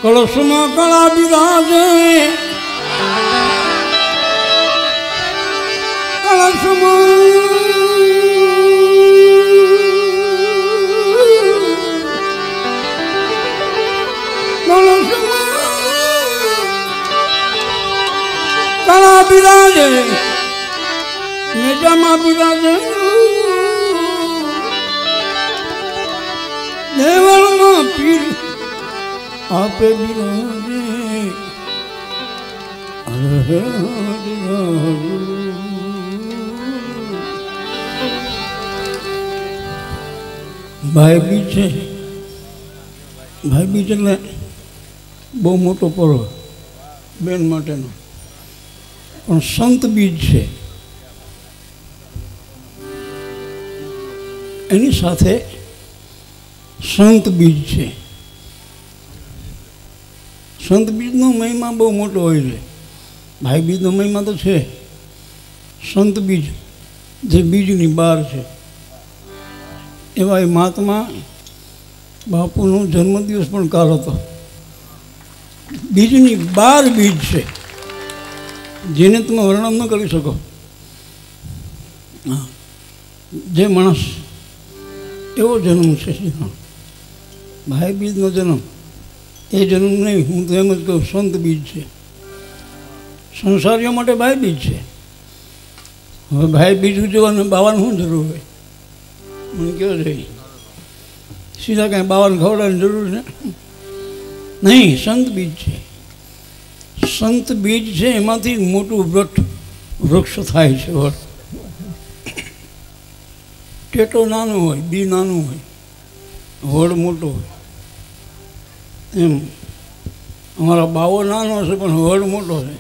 કળશમાં કળા બિરાજે કળા બિરાજે મેજામાં બિરાજે દેવળમાં પીર આપે બિરાજે ભાઈ બીજ છે. ભાઈ બીજ એટલે બહુ મોટો પર્વ બેન માટેનો, પણ સંત બીજ છે. એની સાથે સંત બીજ છે. સંત બીજનો મહિમા બહુ મોટો હોય છે. ભાઈ બીજનો મહિમા તો છે. સંત બીજ જે બીજની બહાર છે, એવા એ મહાત્મા બાપુનો જન્મદિવસ પણ કાલ હતો. બીજની બાર બીજ છે જેને તમે વર્ણન ન કરી શકો. હા, જે માણસ એવો જન્મ છે ભાઈ બીજનો જન્મ, એ જન્મ નહીં, હું તો એમ જ કહું સંત બીજ છે. સંસારીઓ માટે ભાઈ બીજ છે. હવે ભાઈ બીજ ઉજવવાનું બાવાનું શું જરૂર હોય? મને કહો જોઈએ સીધા કાંઈ બાવાનું ખવડાવવાની જરૂર છે નહીં. સંત બીજ છે. સંત બીજ છે એમાંથી મોટું વૃક્ષ થાય છે. વડ ટેટો નાનો હોય, બી નાનું હોય, વડ મોટો હોય. એમ અમારા બાવો નાનો છે પણ વડ મોટો છે.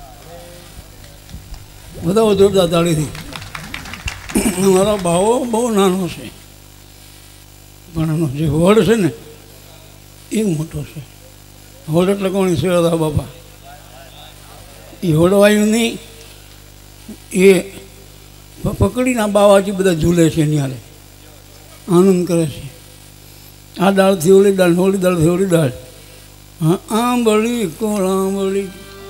બધા જોરદાર તાળીથી. અમારો બાવો બહુ નાનો છે પણ એનો જે વડ છે ને એ મોટો છે. વડ એટલે કોણ? શિવદાસ બાપા. એ વડવાયું નહીં, એ પકડીને બાવાજી બધા ઝૂલે છે. એની હારે આનંદ કરે છે. આ દાળથી ઓલી દાળ, ઓલી દાળથી ઓલી દાળ. હા, આંબળી કોળ આંબળી.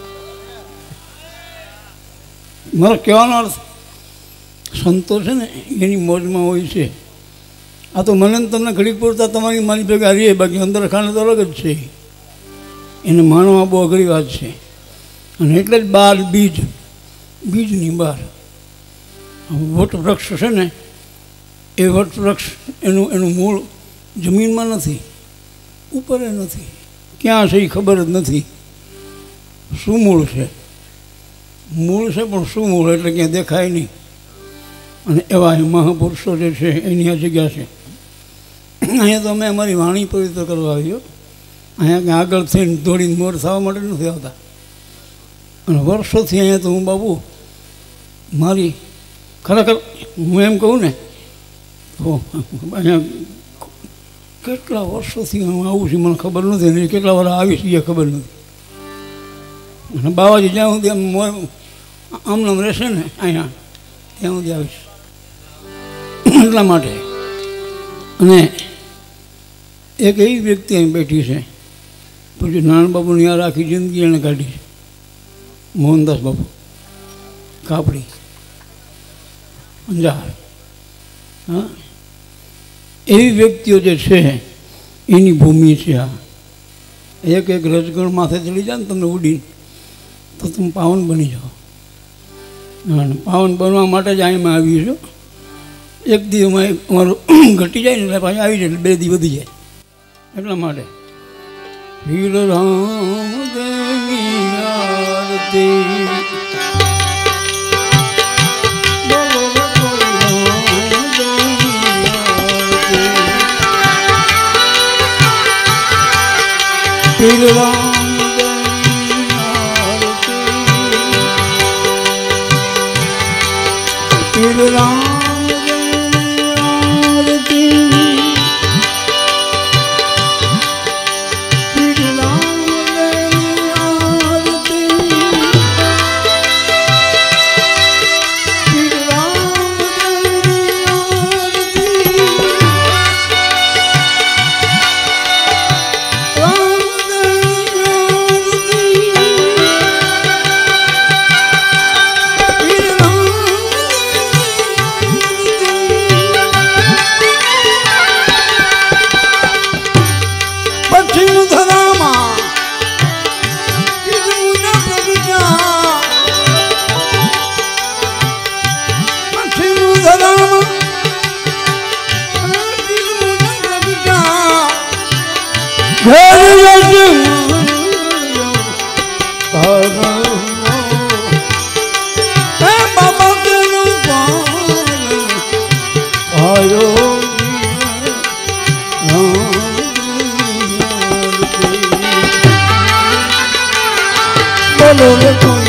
મારો કહેવાનો અર્થ સંતો છે ને એની મોજમાં હોય છે. આ તો મને તમને ઘડીક પૂરતા તમારી મારી ભેગા રહીએ, બાકી અંદર ખાને તો અલગ જ છે. એને માનવા બહુ અઘરી વાત છે. અને એટલે જ બાર બીજ, બીજની બહાર વટવૃક્ષ છે ને, એ વટવૃક્ષ એનું મૂળ જમીનમાં નથી, ઉપર નથી, ક્યાં છે એ ખબર જ નથી. શું મૂળ છે? મૂળ છે પણ શું મૂળ એટલે ક્યાં દેખાય નહીં. અને એવા મહાપુરુષો જે છે એની આ જગ્યા છે. અહીંયા તો અમે અમારી વાણી પવિત્ર કરવા આવ્યો. અહીંયા ક્યાં આગળ થઈને દોડીને મોર થવા માટે નથી આવતા. અને વર્ષોથી અહીંયા તો હું બાબુ મારી ખરેખર હું એમ કહું ને તો અહીંયા કેટલા વર્ષોથી હું આવું છું મને ખબર નથી, અને કેટલા વાર આવીશ એ ખબર નથી. અને બાવાજી જ્યાં સુધી આમ રહેશે ને અહીંયા ત્યાં સુધી આવીશ એટલા માટે. અને એક એવી વ્યક્તિ અહીં બેઠી છે, પછી નારાયણ બાપુની યાર આખી જિંદગી એણે કાઢી છે. મોહનદાસ બાપુ કાપડી અંજાર. હા, એવી વ્યક્તિઓ જે છે એની ભૂમિ છે આ. એક રજગણ માથે ચડી જાય ને તમને ઉડીને તો તમે પાવન બની જાઓ. અને પાવન બનવા માટે જ અહીંમાં આવી છું. એક દિવસમાં અમારું ઘટી જાય ને એટલે પાછું આવી જાય, એટલે 2 દિવસ વધી જાય. એટલા માટે વીર રામ દેવી આરતી વીર રામ વીર રામ बाबा तेरू आयो बोलो रे कोई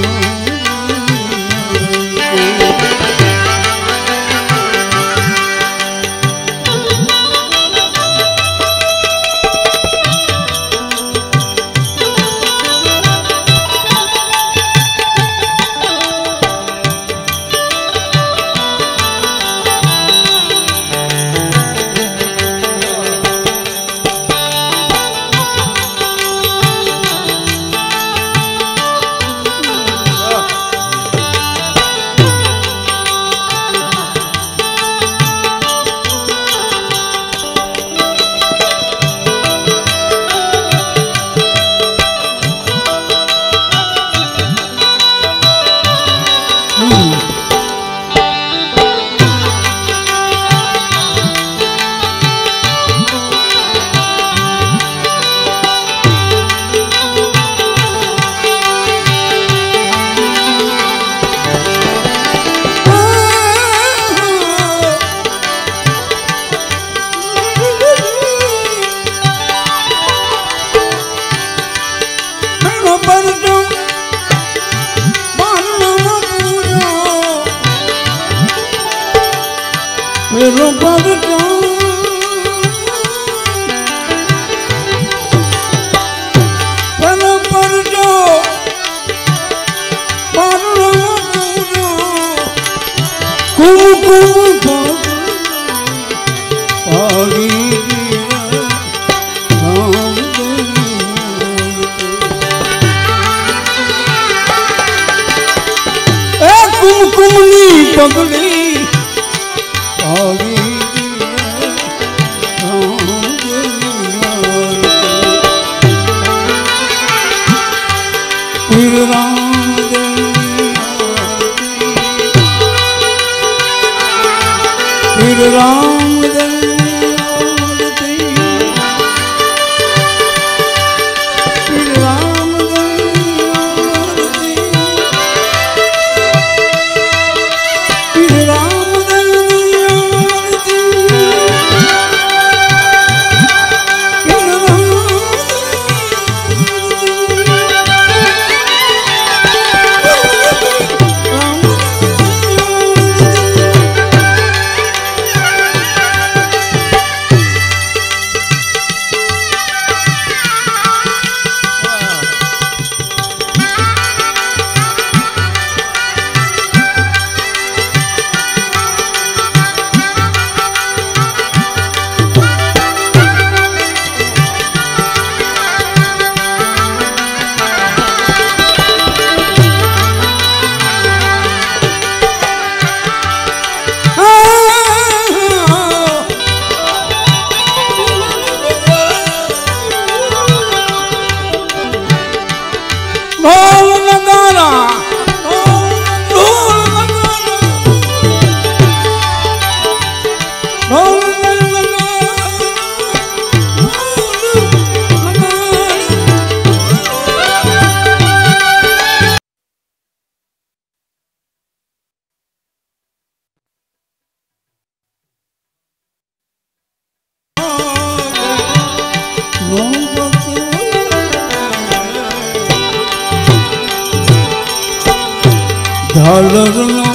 झालरनो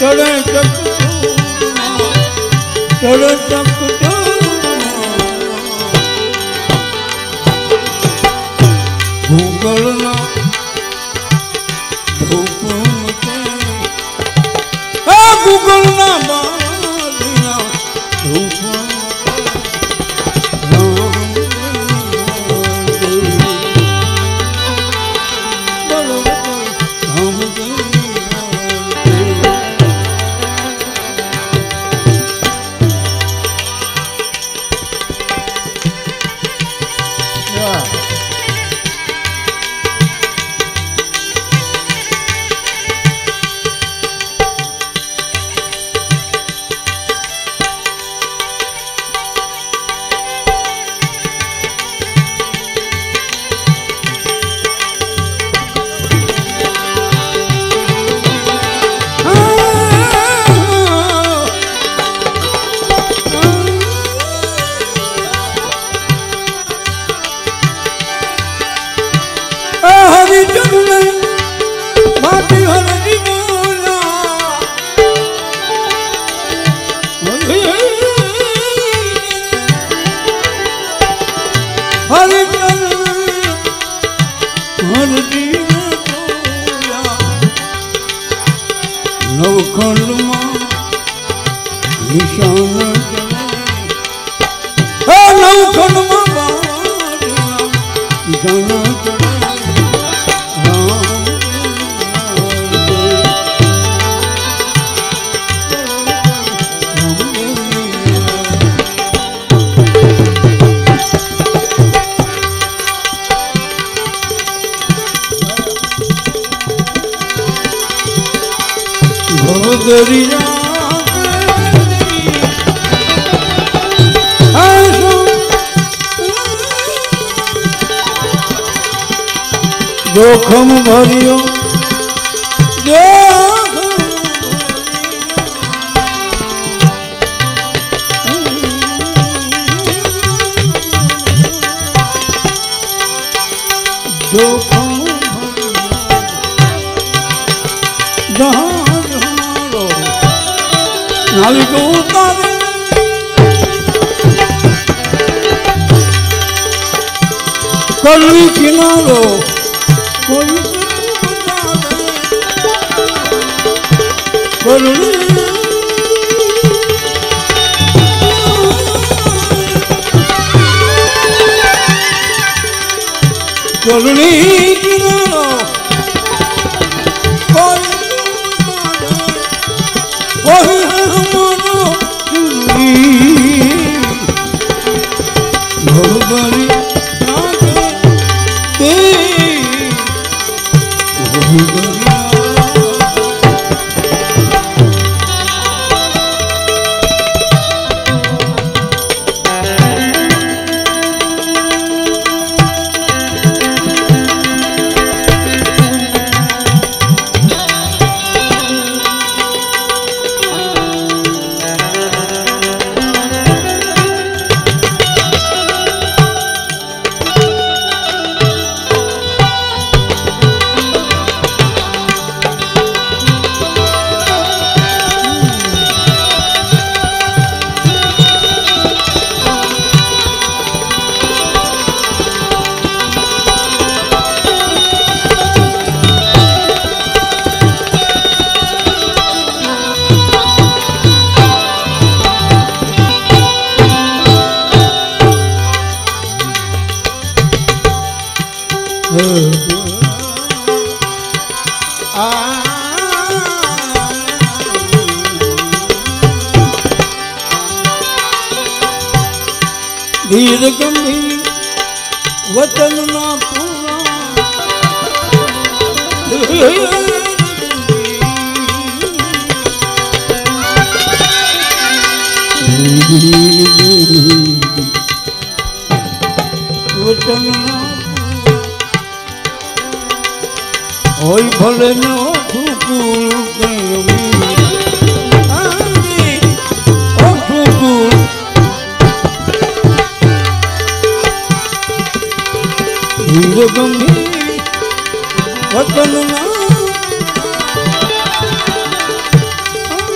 चढ़े तक चढ़े तक भूगलना धूप भूगलना बारिया धूप नवखंड निशान नवखंड निशान दरिया जोखम भरियो जोखम जहाँ नाली को उतारे कली किनारो कोई कली किनारो कोई धीर गंभीर वचन ना पूरा वचन ना होई भले न ठुकुर धीर गंभीर वचन ना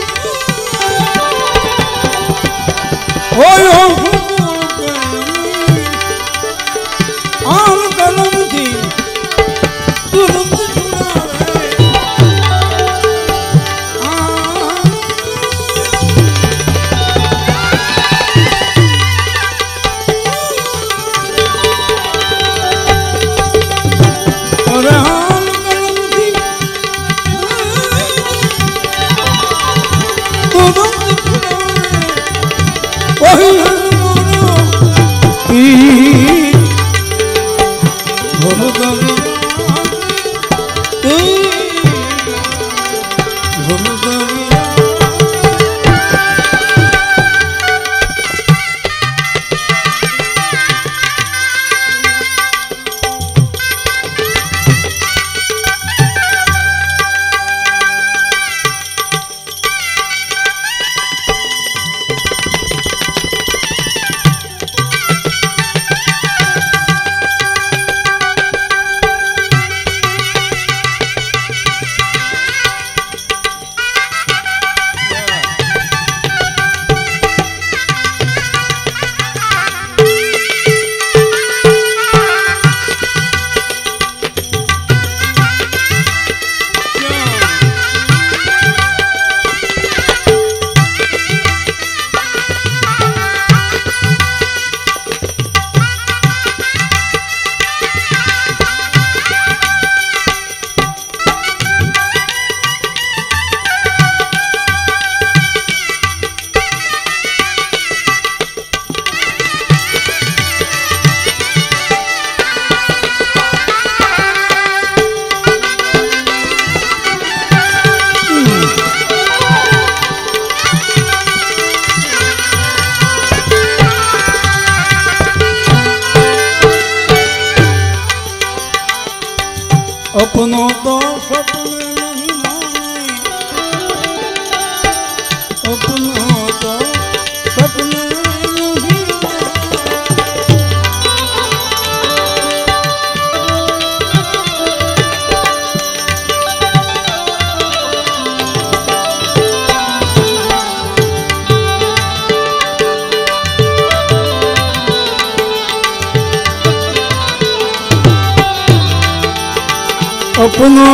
सपनो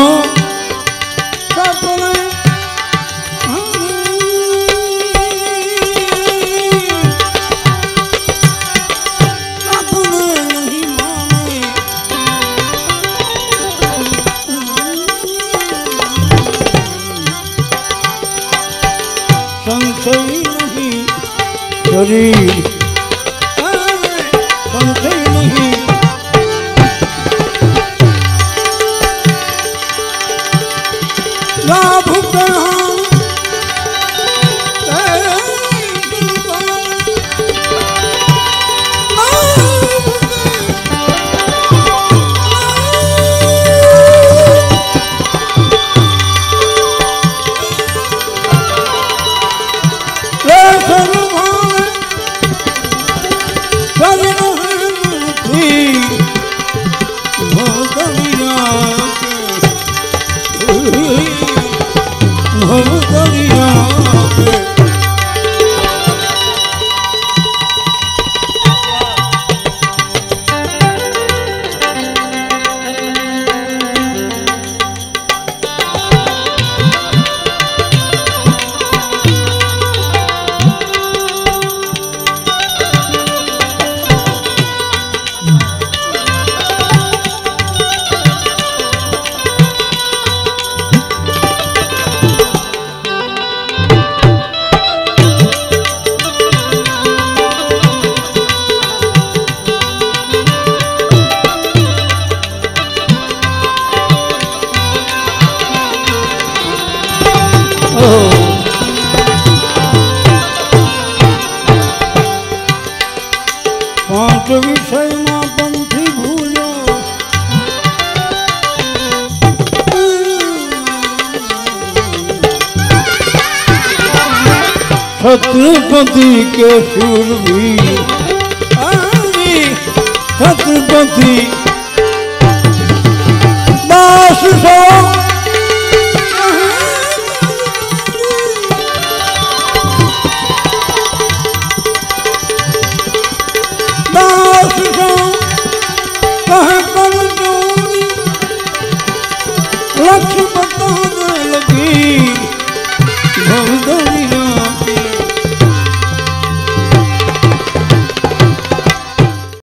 शरीर संशय नहीं लाभ पांच विषय में पंथी भूलो छत्रपति के शूरवीर छत्रपति दास सो